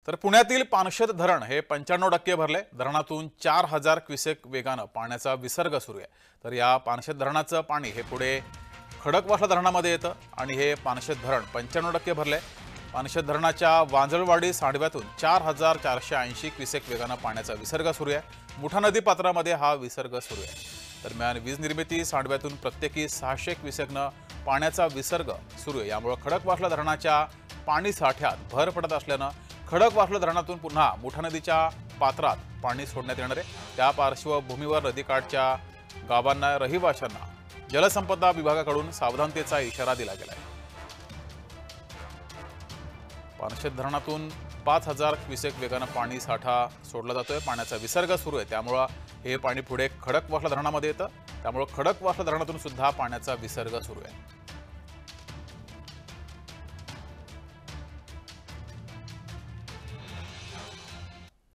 तर पुण्यातील पानशेत धरण हे 95% भरले। धरणातून 4000 क्युसेक वेगाने पाण्याचा विसर्ग सुरू आहे। तर या पानशेत धरणाचं पाणी हे पुढे खडकवासला धरणामध्ये येतं आणि हे पानशेत धरण 95% भरले। पानशेत धरणाच्या वांजळवाडी सांडव्यातून 4480 क्युसेक वेगाने पाण्याचा विसर्ग सुरू आहे। मुठा नदी पात्रामध्ये हा विसर्ग सुरू आहे। दरम्यान वीज निर्मिती सांडव्यातून प्रत्येकी 600 क्युसेकने पाण्याचा विसर्ग सुरू आहे। यामुळे खडकवासला धरणाच्या पाणी साठ्यात भर पडत असल्याने खडकवासला धरणातून पुन्हा मुठा नदीच्या पात्रात पाणी सोडण्यात येणार आहे। त्या पार्श्वभूमीवर नदीकाठच्या गावांना रहिवाशांना जलसंपदा विभागाकडून सावधानतेचा इशारा दिला गेला आहे। पानशेत धरणातून 5000 क्युसेक वेगाने पाणी साठा सोडला जातोय। पाण्याचा विसर्ग सुरू आहे, त्यामुळे हे पाणी पुढे खडकवासला धरणामध्ये येतं। त्यामुळे खडकवासला धरणातून सुद्धा पाण्याचा विसर्ग सुरू आहे।